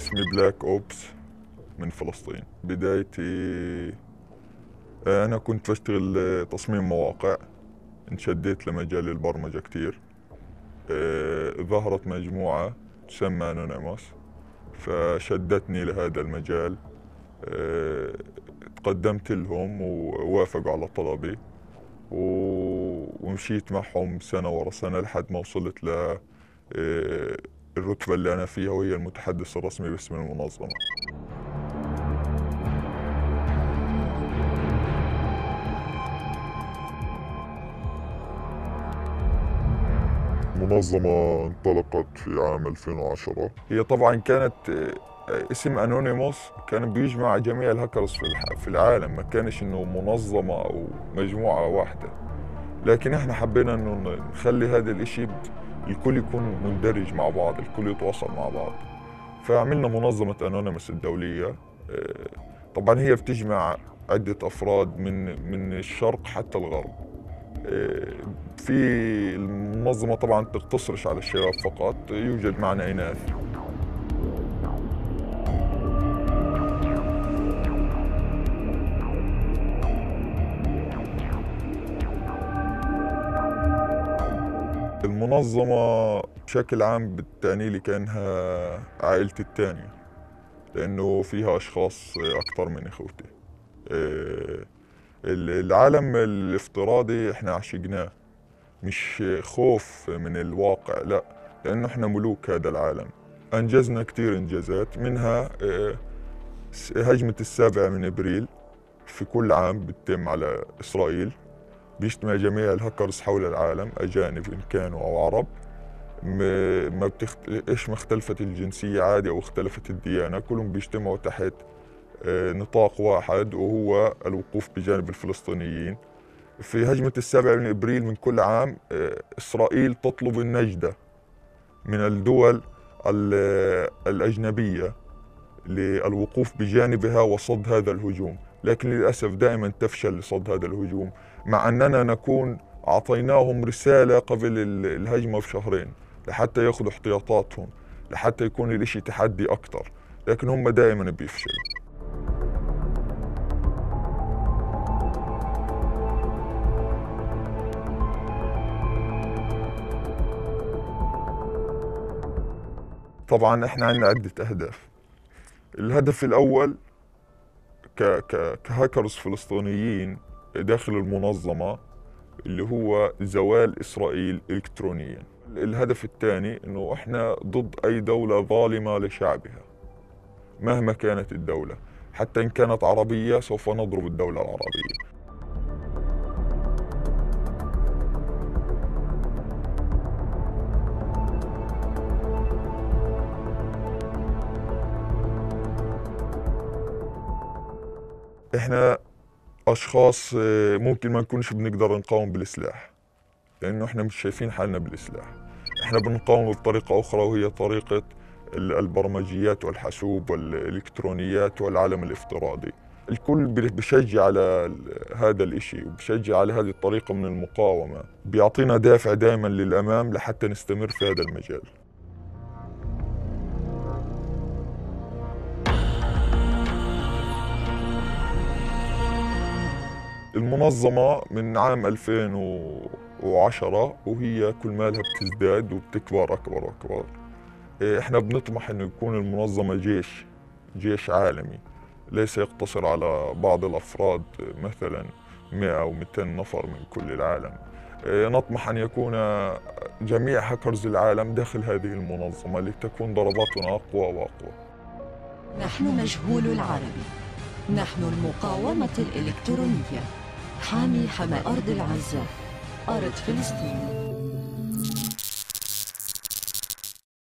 اسمي بلاك أوبس من فلسطين. بدايتي أنا كنت بشتغل تصميم مواقع، انشديت لمجال البرمجة كتير. ظهرت مجموعة تسمى أنونيموس فشدتني لهذا المجال. تقدمت لهم ووافقوا على طلبي ومشيت معهم سنة ورا سنة لحد ما وصلت الرتبة اللي أنا فيها، وهي المتحدث الرسمي باسم المنظمة. المنظمة انطلقت في عام 2010. هي طبعا كانت اسم أنونيموس كان بيجمع جميع الهاكرز في العالم، ما كانش إنه منظمة أو مجموعة واحدة. لكن احنا حبينا إنه نخلي هذا الإشي الكل يكون مندرج مع بعض، الكل يتواصل مع بعض. فعملنا منظمة أنونيموس الدولية. طبعا هي بتجمع عدة أفراد من الشرق حتى الغرب. في المنظمة طبعا تقتصرش على الشباب فقط، يوجد معنا إناث. المنظمة بشكل عام بتعني لي كأنها عائلتي الثانية، لأنه فيها أشخاص أكثر من إخوتي. العالم الافتراضي إحنا عشقناه، مش خوف من الواقع، لا، لأنه إحنا ملوك هذا العالم. أنجزنا كتير إنجازات، منها هجمة 7/4 في كل عام بتتم على إسرائيل، بيجتمع جميع الهاكرز حول العالم، أجانب إن كانوا أو عرب. ما إيش ما اختلفت الجنسية عادي أو اختلفت الديانة، كلهم بيجتمعوا تحت نطاق واحد، وهو الوقوف بجانب الفلسطينيين. في هجمة 7/4 من كل عام إسرائيل تطلب النجدة من الدول الأجنبية للوقوف بجانبها وصد هذا الهجوم، لكن للأسف دائما تفشل لصد هذا الهجوم، مع أننا نكون أعطيناهم رسالة قبل الهجمة بشهرين لحتى يأخذوا احتياطاتهم، لحتى يكون الإشي تحدي أكتر، لكن هم دائما بيفشلوا. طبعا احنا عندنا عدة أهداف. الهدف الأول كهاكرز فلسطينيين داخل المنظمة اللي هو زوال إسرائيل إلكترونيا. الهدف الثاني إنه إحنا ضد أي دولة ظالمة لشعبها مهما كانت الدولة، حتى إن كانت عربية سوف نضرب الدولة العربية. إحنا أشخاص ممكن ما نكونش بنقدر نقاوم بالسلاح، لأنه إحنا مش شايفين حالنا بالسلاح. إحنا بنقاوم بطريقة أخرى، وهي طريقة البرمجيات والحاسوب والإلكترونيات والعالم الافتراضي. الكل بشجع على هذا الإشي وبشجع على هذه الطريقة من المقاومة، بيعطينا دافع دائما للأمام لحتى نستمر في هذا المجال. المنظمة من عام 2010 وهي كل مالها بتزداد وبتكبر أكبر وأكبر. إحنا بنطمح إنه يكون المنظمة جيش عالمي، ليس يقتصر على بعض الأفراد، مثلا 100 أو 200 نفر من كل العالم. نطمح أن يكون جميع هاكرز العالم داخل هذه المنظمة لتكون ضرباتنا أقوى وأقوى. نحن مجهول العربي، نحن المقاومة الإلكترونية، حامي أرض العزة، أرض فلسطين.